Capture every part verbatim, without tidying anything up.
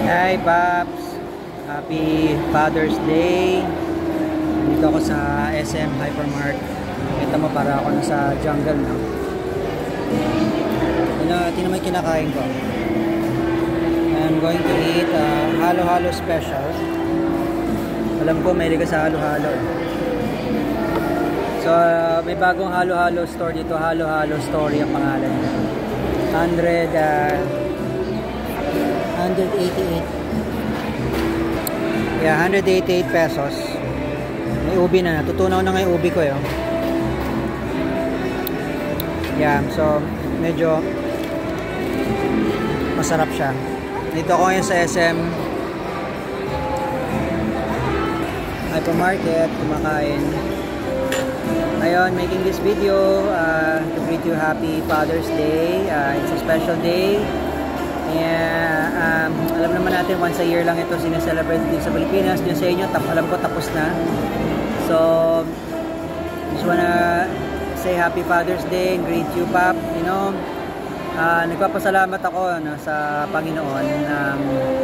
Hi Paps! Happy Father's Day! Dito ako sa S M Hypermart. Kita mo para ako nasa jungle na. Tingnan mo yung kinakain ko. I'm going to eat uh, halo-halo special. Alam ko may liga sa halo-halo. So uh, may bagong halo-halo store dito. Halo-halo story ang pangalan niya. one hundred uh, one eighty-eight. Yeah, one eighty-eight pesos. May ubi na. Natutunaw na nga yung ubi ko yun. Yeah, so medyo masarap siya. Dito ako ngayon sa S M Hypermarket, kumakain. Ngayon, making this video uh, to greet you happy Father's Day. Uh, it's a special day. Yeah, um, alam naman natin once a year lang ito sineselebrate din sa Pilipinas. Diyan sa inyo, tap, alam ko tapos na. So, just wanna say happy Father's Day and greet you, Pap. You know, uh, nagpapasalamat ako no, sa Panginoon. Um,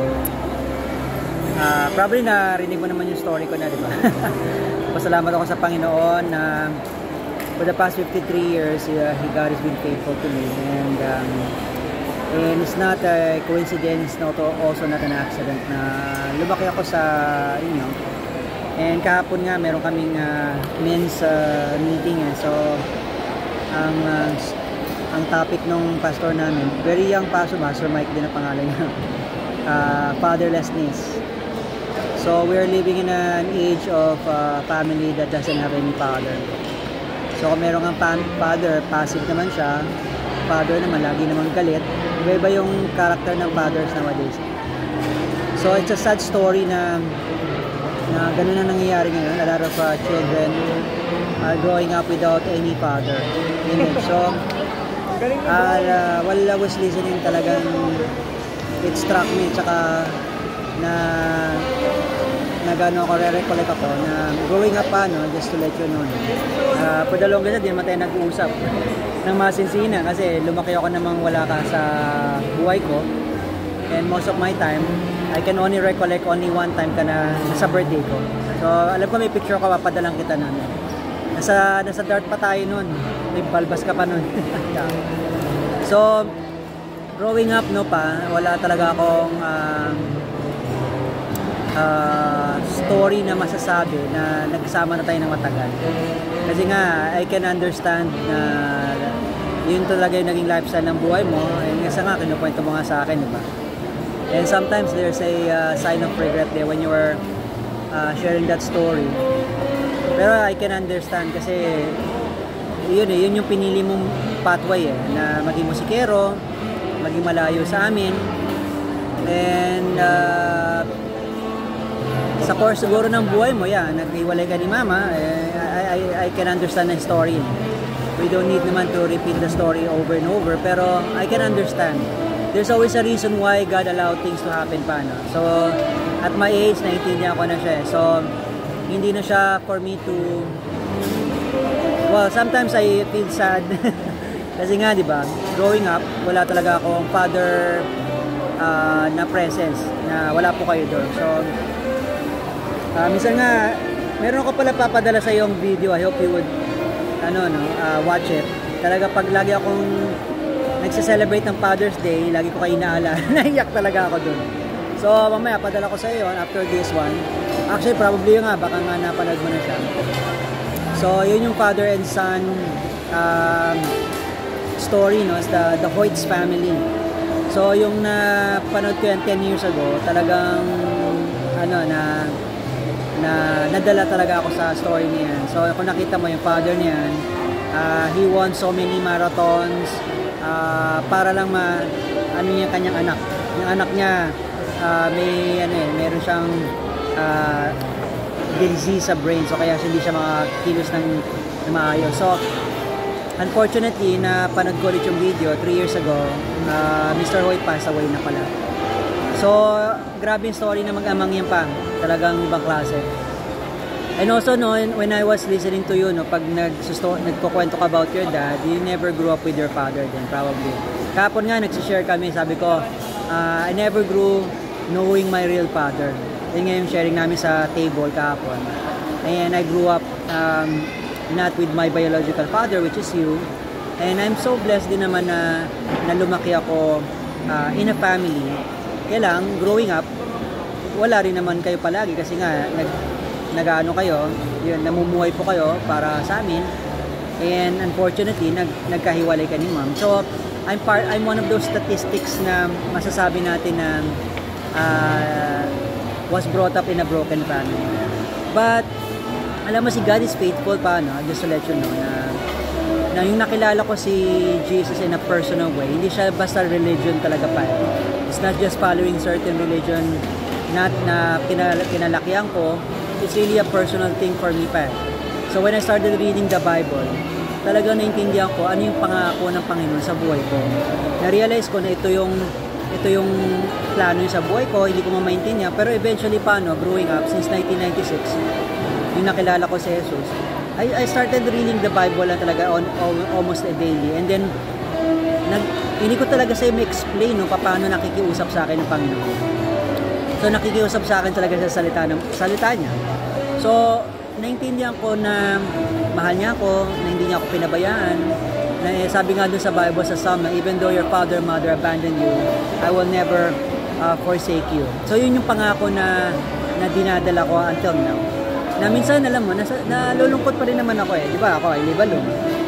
uh, probably narinig mo naman yung story ko na, di ba? Pasalamat ako sa Panginoon na uh, for the past fifty-three years, uh, He God has been faithful to me. And um, And it's not a coincidence, not also not an accident na lumaki ako sa inyo. And kahapon nga meron kaming uh, men's uh, meeting eh. So ang uh, ang topic nung pastor namin, very young pastor, Pastor Mike din ang pangalan niya. Uh, fatherlessness. So we're living in an age of uh, family that doesn't have any father. So kung meron kang father, passive naman siya. Father naman, lagi naman galit. Iba-iba yung character ng fathers nowadays. So, it's a sad story na na ganun na nangyayari ngayon. A lot of uh, children are growing up without any father. So, uh, uh, while I was listening talagang it struck me, tsaka na na gano'n ako, re-recollect ako na growing up pa, no, just to let you know, uh, for the longest hindi naman tayo nag-uusap ng masinsina kasi lumaki ako namang wala ka sa buhay ko, and most of my time I can only recollect only one time ka na sa birthday ko. So alam ko may picture ko, papadalang kita nun. Nasa, nasa dart pa tayo nun, may balbas ka pa nun. So growing up, no, pa wala talaga akong uh, uh, story na masasabi na nagsama na tayo ng matagal. Kasi nga, I can understand na yun talaga yung naging lifestyle ng buhay mo. And isa nga, kinukwento mo nga sa akin, diba? And sometimes there's a uh, sign of regret there when you were uh, sharing that story. Pero I can understand kasi yun eh, yun yung pinili mong pathway eh, na maging musikero, maging malayo sa amin. And uh, sa course siguro ng buhay mo, yan, nag-iwalay ka ni mama, eh, I, I, I can understand the story. We don't need naman to repeat the story over and over, pero I can understand. There's always a reason why God allowed things to happen pa, no? So, at my age, naiintindihan ko na siya. So, hindi na siya for me to, well, sometimes I feel sad. Kasi nga, di ba, growing up, wala talaga akong father uh, na presence, na wala po kayo doon. So, Uh, minsan nga, meron ako pala papadala sa iyong video. I hope you would ano, no, uh, watch it. Talaga pag lagi akong nagse-celebrate ng Father's Day, lagi ko kayo inaala. Naiyak talaga ako dun. So, mamaya, padala ko sa iyo after this one. Actually, probably nga, baka nga napanood mo na siya. So, yun yung father and son um, story, no? It's the, the Hoyts family. So, yung napanood ko yan ten years ago, talagang ano, na na nadala talaga ako sa story niyan. So kung nakita mo yung father niyan, uh, he won so many marathons uh, para lang ma ano niya kanyang anak. Yung anak niya uh, may ano eh, meron siyang uh, disease sa brain, so kaya hindi siya makakilos ng, ng maayos. So unfortunately, na panood ko ulit yung video three years ago, uh, Mister Hoyt passed away na pala. So, grabe yung story na mag-amang yan pa. Talagang ibang klase. And also, no, when I was listening to you, no, pag nagkukwento ka about your dad, you never grew up with your father then, probably. Kahapon nga, nagsishare kami, sabi ko, uh, I never grew knowing my real father. Yun nga yung sharing namin sa table kahapon. And I grew up um, not with my biological father, which is you. And I'm so blessed din naman na, na lumaki ako uh, in a family. Kaya lang, growing up, wala rin naman kayo palagi kasi nga, nag, nag-ano kayo, yun, namumuhay po kayo para sa amin. And unfortunately, nag, nagkahiwalay ka ni mom. So, I'm, part, I'm one of those statistics na masasabi natin na uh, was brought up in a broken family. But, alam mo si God is faithful pa, no? Just to let you know na, na yung nakilala ko si Jesus in a personal way, hindi siya basta religion talaga pa. It's not just following certain religion not na kinal kinalakihan ko, it's really a personal thing for me pa. So when I started reading the Bible, talagang naintindihan ko ano yung pangako ng Panginoon sa buhay ko. Na-realize ko na ito yung ito yung plano niya sa buhay ko, hindi ko mamaintindihan, pero eventually paano, growing up since nineteen ninety-six, yung nakilala ko si Jesus, I, I started reading the Bible lang talaga on, on almost a daily. And then, nag, hindi ko talaga sa'yo ma-explain no, paano nakikiusap sa akin ng Panginoon. So, nakikiusap sa akin talaga sa salita, ng, salita niya. So, naintindihan ko na mahal niya ako, na hindi niya ako pinabayaan. Na, eh, sabi nga dun sa Bible sa Psalm, even though your father, mother abandoned you, I will never uh, forsake you. So, yun yung pangako na, na dinadala ko until now. Na minsan, alam mo, nasa, nalulungkot pa rin naman ako eh. Di ba? Ako ay libalong.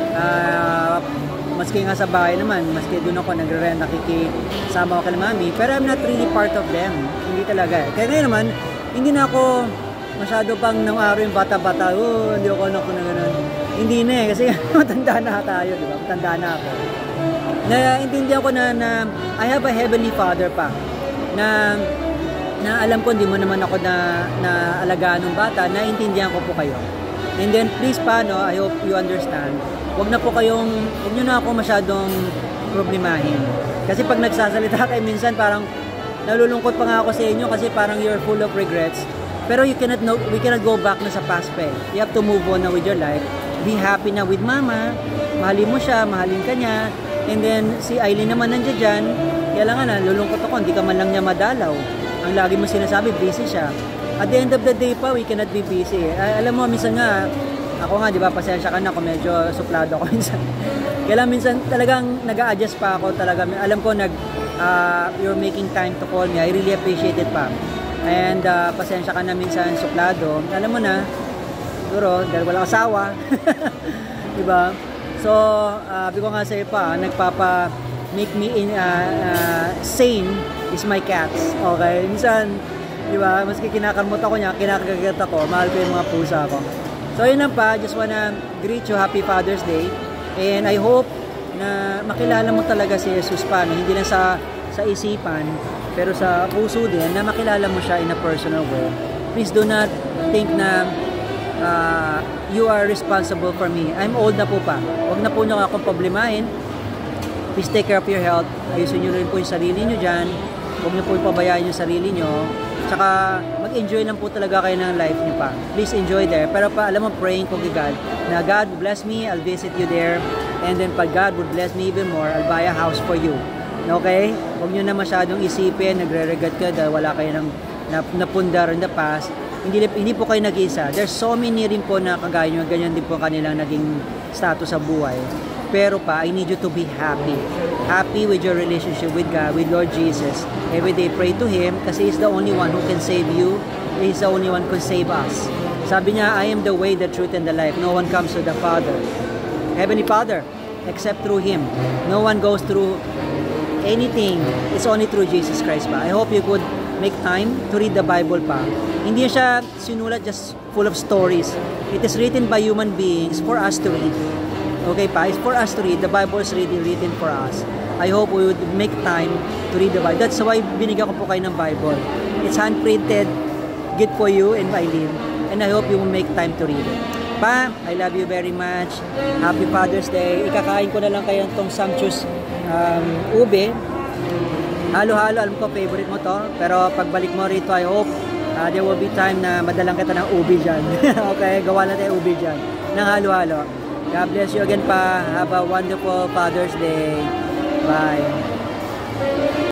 Uh, maski nga sa bahay naman, maski doon ako nagre-rent, nakikisama ako kay mami. Pero I'm not really part of them. Hindi talaga eh. Kaya ngayon naman, hindi na ako masyado pang nang araw yung bata-bata. Oh, hindi ako anak ko na gano'n. Hindi na eh. Kasi matanda na tayo, di ba? Matanda na ako. Naintindihan ko na, na I have a heavenly father pa. Na na alam ko hindi mo naman ako na, na alagaan ng bata, naintindihan ko po kayo. And then please pa, no, I hope you understand, wag na po kayong, wag nyo na ako masyadong problemahin. Kasi pag nagsasalita kayo minsan, parang nalulungkot pa nga ako sa inyo kasi parang you're full of regrets. Pero you cannot, no, we cannot go back na sa past pa. You have to move on na with your life. Be happy na with mama, mahalin mo siya, mahalin ka niya. And then si Aileen naman nandiyan dyan, kaya lang nga na, lulungkot ako, hindi ka man lang niya madalaw. Ang lagi mo sinasabi, busy siya. At the end of the day pa, we cannot be busy. Ay, alam mo, minsan nga, ako nga, di ba, pasensya ka na kung medyo suplado ako minsan. Kaya lang, minsan talagang nag-a-adjust pa ako talaga. Alam ko, nag, uh, you're making time to call me. I really appreciate it pa. And uh, pasensya ka na minsan suplado. Alam mo na, siguro, dahil walang asawa. Di ba? So, uh, ko nga sa'yo pa, nagpapa make me in, uh, uh, sane is my cats. Okay? Minsan, di ba, maski kinakamot ako niya, kinakagat ako, mahal ko yung mga pusa ko. So, yun lang pa. Just wanna greet you. Happy Father's Day. And I hope na makilala mo talaga si Jesus pa. No? Hindi lang sa, sa isipan, pero sa puso din, na makilala mo siya in a personal way. Please do not think na uh, you are responsible for me. I'm old na po pa. Huwag na po nyo akong problemahin. Please take care of your health. Ayusin nyo rin po yung sarili nyo dyan. Huwag nyo po ipabayaan yung sarili nyo. Tsaka mag-enjoy lang po talaga kayo ng life nyo pa. Please enjoy there. Pero pa, alam mo, praying ko kay God na God bless me, I'll visit you there. And then pag God would bless me even more, I'll buy a house for you. Okay? Huwag nyo na masyadong isipin, nagre-regret ka dahil wala kayo ng napundar in the past. Hindi, hindi po kayo nag-isa. There's so many rin po na kagaya nyo, ganyan din po kanilang naging status sa buhay. Pero pa, I need you to be happy. Happy with your relationship with God, with Lord Jesus. Every day, pray to Him kasi He's the only one who can save you. He's the only one who can save us. Sabi niya, I am the way, the truth, and the life. No one comes to the Father. Heavenly Father, except through Him. No one goes through anything. It's only through Jesus Christ pa. I hope you could make time to read the Bible pa. Hindi siya sinulat just full of stories. It is written by human beings for us to read. Okay pa, it's for us to read. The Bible is really written for us. I hope we would make time to read the Bible. That's why binigyan ko po kayo ng Bible. It's hand-printed, gift for you and Eileen. And I hope you will make time to read it. Pa, I love you very much. Happy Father's Day. Ikakain ko na lang kayo itong sumptuous um, ube. Halo-halo, alam ko favorite mo to. Pero pagbalik mo rito, I hope uh, there will be time na madalang kita ng ube dyan. Okay, gawa na tayo ube dyan. Nang halo-halo. God bless you again pa. Have a wonderful Father's Day. Bye.